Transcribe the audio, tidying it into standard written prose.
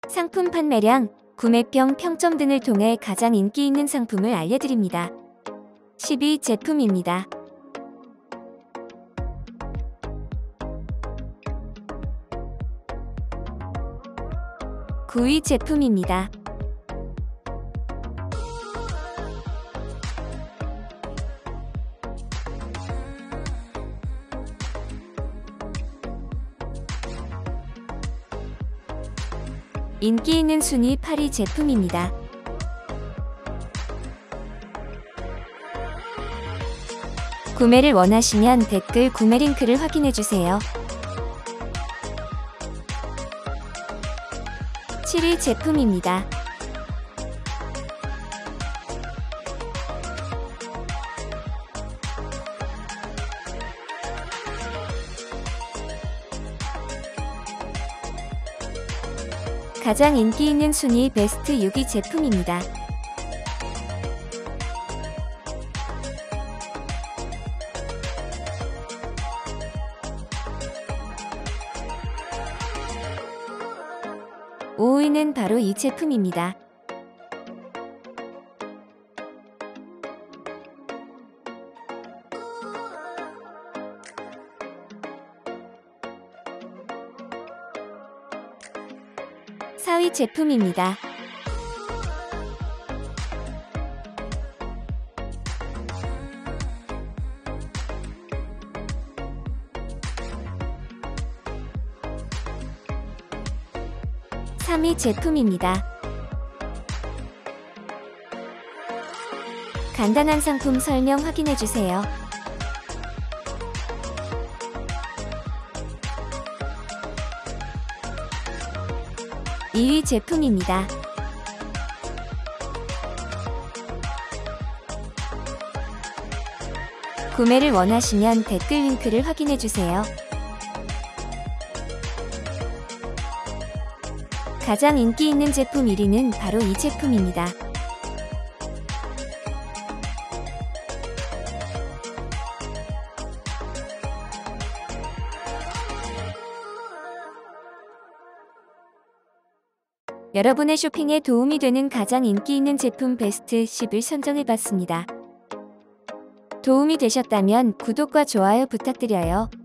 상품 판매량, 구매평, 평점 등을 통해 가장 인기 있는 상품을 알려드립니다. 10위 제품입니다. 9위 제품입니다. '인기 있는 순위 8위 제품입니다. 구매를 원하시면 댓글 구매 링크를 확인해주세요. 7위 제품입니다. '가장 인기 있는 순위 베스트 6위 제품입니다. 5위는 바로 이 제품입니다. 4위 제품입니다. 3위 제품입니다. 간단한 상품 설명 확인해주세요. 2위 제품입니다. 구매를 원하시면 댓글 링크를 확인해주세요. 가장 인기 있는 제품 1위는 바로 이 제품입니다. 여러분의 쇼핑에 도움이 되는 가장 인기 있는 제품 베스트 10을 선정해봤습니다. 도움이 되셨다면 구독과 좋아요 부탁드려요.